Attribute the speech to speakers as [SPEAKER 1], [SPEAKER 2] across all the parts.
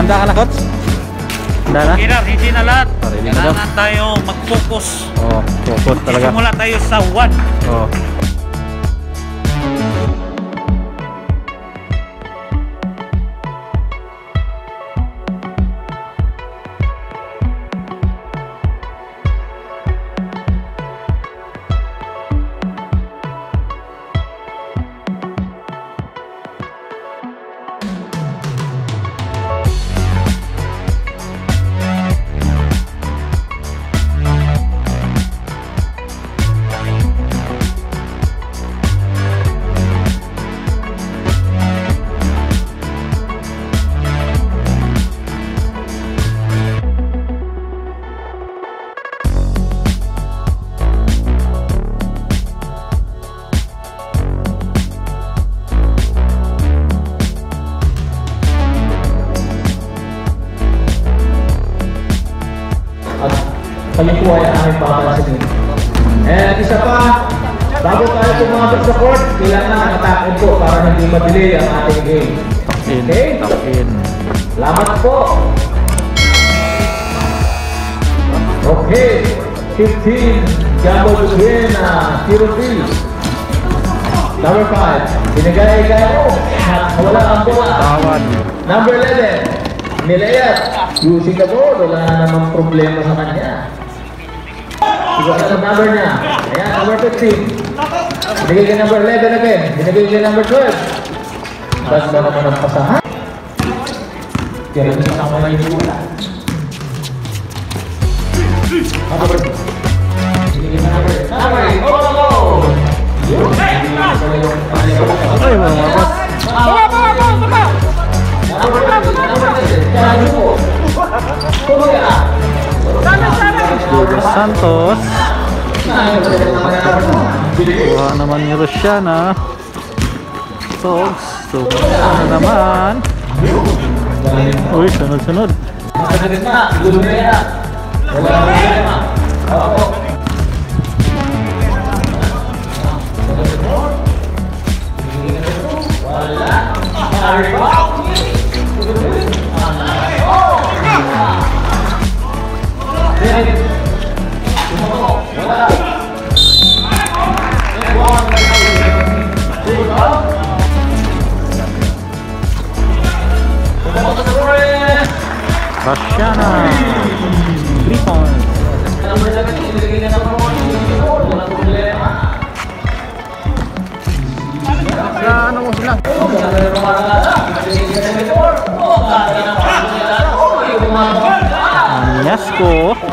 [SPEAKER 1] Handa ka na, coach? Handa na?
[SPEAKER 2] Hindi na lahat.
[SPEAKER 1] Ready na daw.
[SPEAKER 2] Kailangan tayo mag-focus.
[SPEAKER 1] Oh, focus talaga.
[SPEAKER 2] Simula tayo sa 1.
[SPEAKER 1] Oh.
[SPEAKER 3] Kami po ay aming papansin. And isa pa, bago tayo sumabot sa court, kailangan attack po para hindi ma-delay ang ating game. Okay?
[SPEAKER 1] Tap in.
[SPEAKER 3] Salamat po! Okay, 15, Gambo Duena, Tiro B. Number 5, binigay kayo, wala ang bola.
[SPEAKER 1] Tawad.
[SPEAKER 3] Number 11, Nilayat, using the board, wala na namang problema sa kanya. Iba sa number niya. Ayan, number 15. Binigay kay number 11 again. Binigay kay number 12. Basta naman ang pasahan. Kaya rin sa mga yung wala. Number 8. Binigay kay number 8. Number 8. Oh!
[SPEAKER 1] Ay, mga boss. Julio Santos. Kuha naman ni Rosiana. Sogs. Na naman. Uy, sunod-sunod. Rosiana 3 points. Ano mo sila? Anyasco.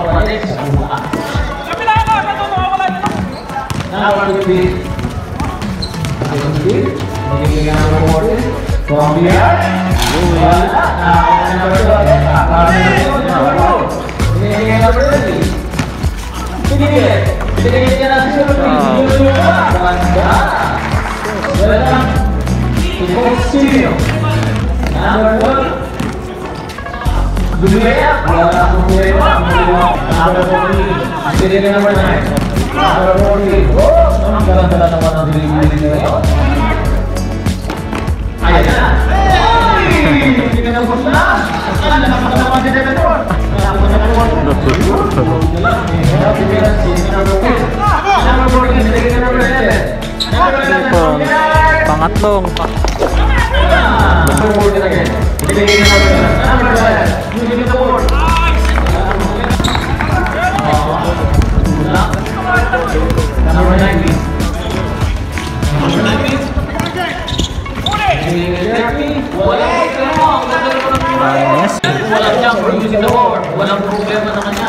[SPEAKER 1] Pangatlong walang problema sa kanya.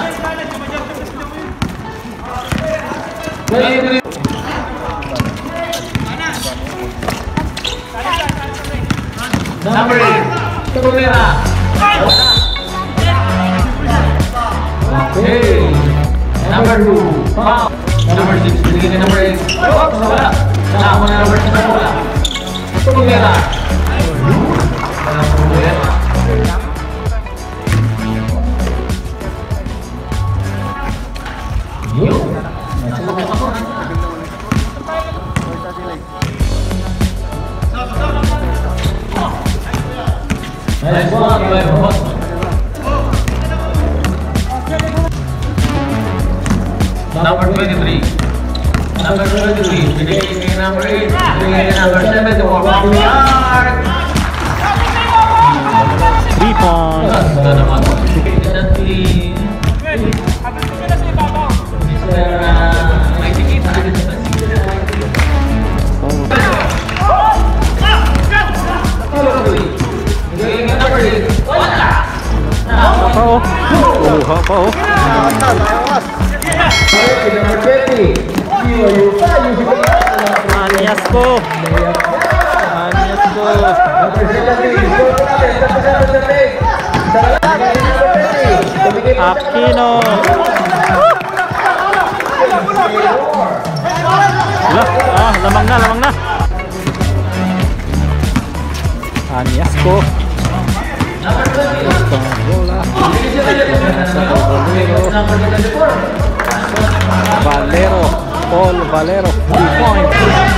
[SPEAKER 1] Number 8, Tumira. Okay. Number 2, Pao. Number 6, binigyan number 8. Oops, wala. Saan mo na number 6 na wala. Tumira. Walang problema. Nice one, 3. Number 23. Bigay kay number 8. Bigay kay number 7 to walk off the arc.
[SPEAKER 2] 3 points.
[SPEAKER 1] Ito naman. Bigay ka ng 3. Mr. May tikit. Bigay kay number 8. Wala!
[SPEAKER 2] Apa oh? Apa oh?
[SPEAKER 3] Number 20.
[SPEAKER 2] Anyas ko. Anyas ko.
[SPEAKER 3] Number 17.
[SPEAKER 2] Aquino. Lah, lamang na. Anyas ko.
[SPEAKER 1] Number 20.
[SPEAKER 2] Bola.
[SPEAKER 1] Number 24.
[SPEAKER 2] Valero. Paul Valero. 2 points.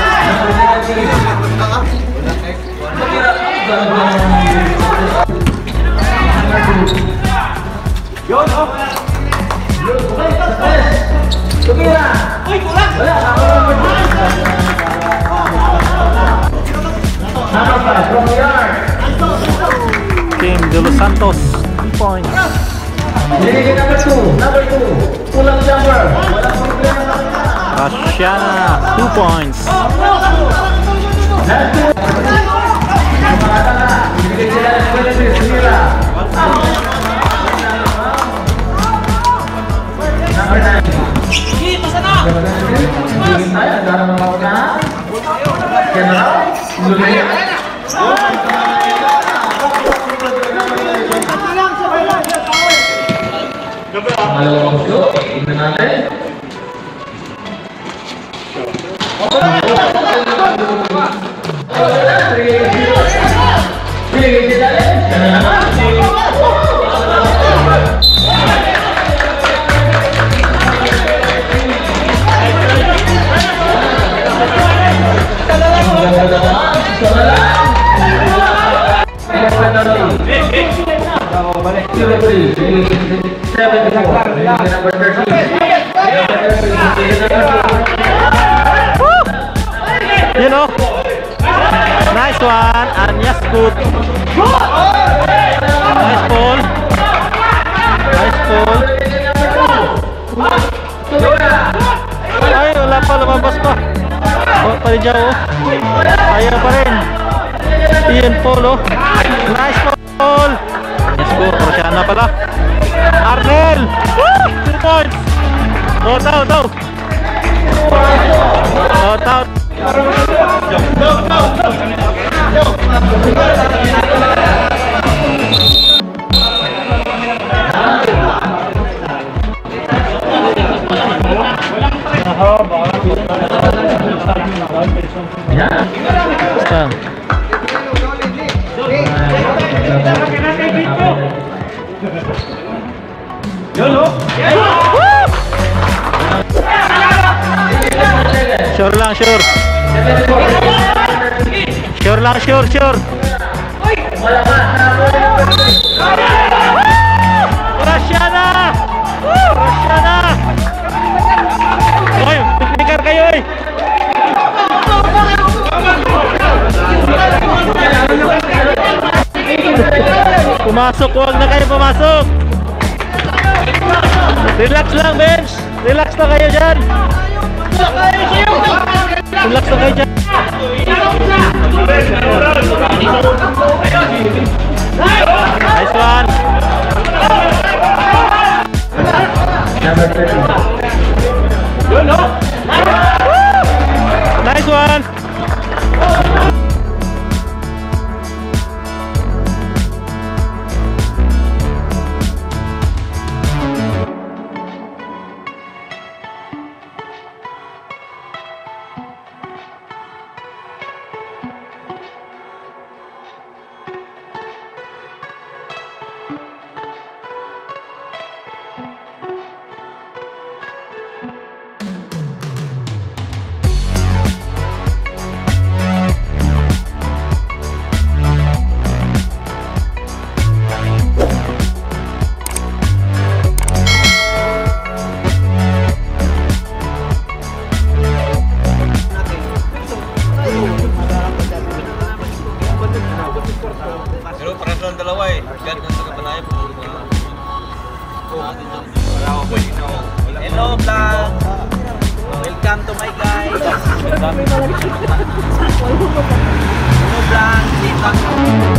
[SPEAKER 2] Team De Los Santos. 3 points.
[SPEAKER 3] Number 2. Pulang jumper. Walang problema.
[SPEAKER 2] Rashana. 2 points. You know, nice one, Anyas good. Nice ball. Nice ball. Ay, wala pa, lumabas pa. Oh, palijaw oh. Ayaw pa rin. Ian Paul oh. Nice ball. Yes go, Rosiana pala. Arnel. Woo! 2 points. Out. Out. Sure lang, sure. Sure lang, sure. Rosiana! Rosiana! Oy, pikir kayo oy. Pumasok, huwag na kayo pumasok. Relax lang, bench. Relax na kayo dyan. Relax na kayo dyan. Nice one. Nice one.
[SPEAKER 4] welcome to my guys. Welcome. Blanc,